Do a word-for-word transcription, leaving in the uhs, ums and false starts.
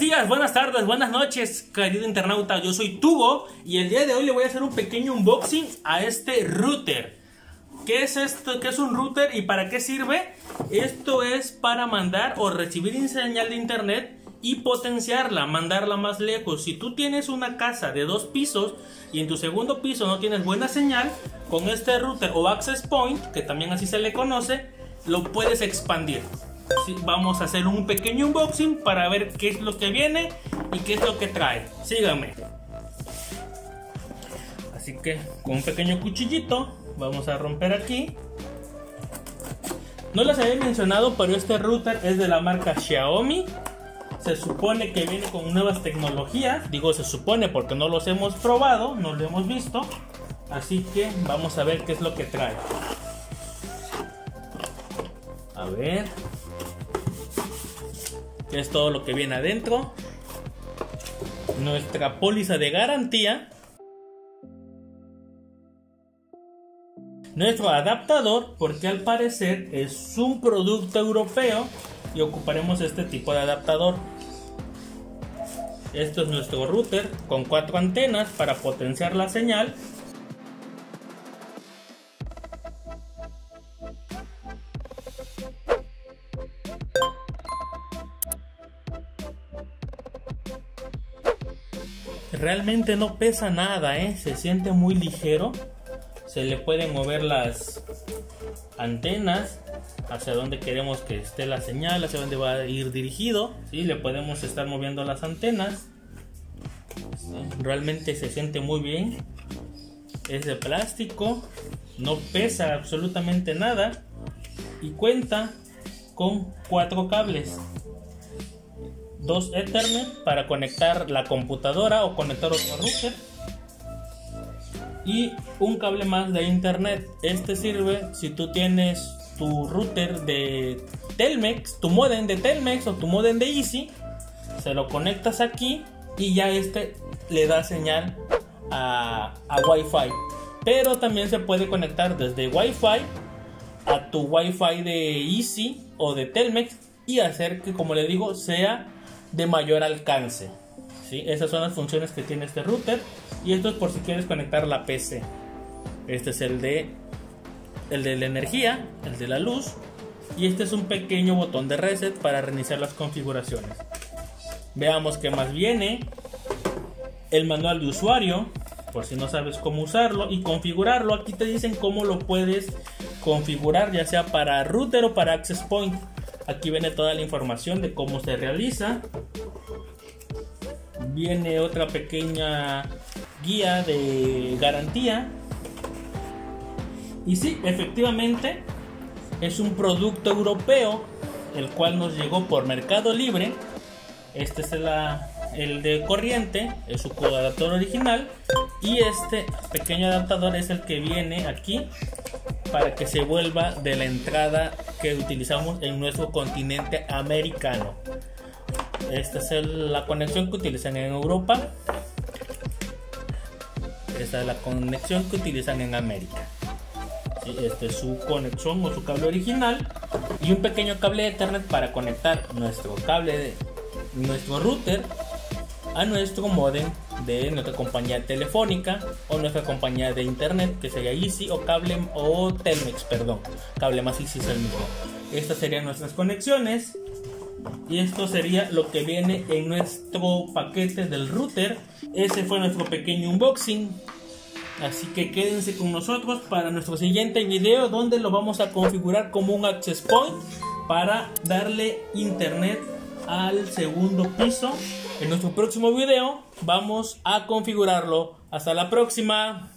días, buenas tardes, buenas noches, querido internauta. Yo soy Tugo y el día de hoy le voy a hacer un pequeño unboxing a este router. ¿Qué es esto? ¿Qué es un router y para qué sirve? Esto es para mandar o recibir señal de internet y potenciarla, mandarla más lejos. Si tú tienes una casa de dos pisos y en tu segundo piso no tienes buena señal, con este router o access point, que también así se le conoce, lo puedes expandir. Sí, vamos a hacer un pequeño unboxing para ver qué es lo que viene y qué es lo que trae. Síganme. Así que con un pequeño cuchillito vamos a romper aquí. No les había mencionado, pero este router es de la marca Xiaomi. Se supone que viene con nuevas tecnologías. Digo se supone porque no los hemos probado, no lo hemos visto. Así que vamos a ver qué es lo que trae. A ver. ¿Qué es todo lo que viene adentro? Nuestra póliza de garantía. Nuestro adaptador, porque al parecer es un producto europeo y ocuparemos este tipo de adaptador. Esto es nuestro router con cuatro antenas para potenciar la señal. Realmente no pesa nada, ¿eh? Se siente muy ligero. Se le pueden mover las antenas hacia donde queremos que esté la señal, hacia donde va a ir dirigido. ¿Sí? Le podemos estar moviendo las antenas. ¿Sí? Realmente se siente muy bien. Es de plástico, no pesa absolutamente nada y cuenta con cuatro cables. Dos Ethernet para conectar la computadora o conectar otro router. Y un cable más de internet. Este sirve si tú tienes tu router de Telmex, tu modem de Telmex o tu modem de Easy. Se lo conectas aquí y ya este le da señal a, a Wi-Fi. Pero también se puede conectar desde Wi-Fi a tu Wi-Fi de Easy o de Telmex y hacer que, como le digo, sea de mayor alcance. ¿Sí? Esas son las funciones que tiene este router. Y esto es por si quieres conectar la P C. Este es el de el de la energía, el de la luz. Y este es un pequeño botón de reset para reiniciar las configuraciones. Veamos qué más viene. El manual de usuario, por si no sabes cómo usarlo y configurarlo. Aquí te dicen cómo lo puedes configurar, ya sea para router o para access point. Aquí viene toda la información de cómo se realiza. Viene otra pequeña guía de garantía. Y sí, efectivamente es un producto europeo, el cual nos llegó por Mercado Libre. Este es la, el de corriente, es su adaptador original. Y este pequeño adaptador es el que viene aquí para que se vuelva de la entrada que utilizamos en nuestro continente americano. Esta es el, la conexión que utilizan en Europa. Esta es la conexión que utilizan en América. ¿Sí? Este es su conexión o su cable original. Y un pequeño cable de Ethernet para conectar nuestro cable de nuestro router a nuestro modem de nuestra compañía telefónica o nuestra compañía de internet, que sería Easy o cable o Telmex, perdón. Cable más Easy es el mismo. Estas serían nuestras conexiones. Y esto sería lo que viene en nuestro paquete del router. Ese fue nuestro pequeño unboxing. Así que quédense con nosotros para nuestro siguiente video, donde lo vamos a configurar como un access point para darle internet al segundo piso. En nuestro próximo video vamos a configurarlo. Hasta la próxima.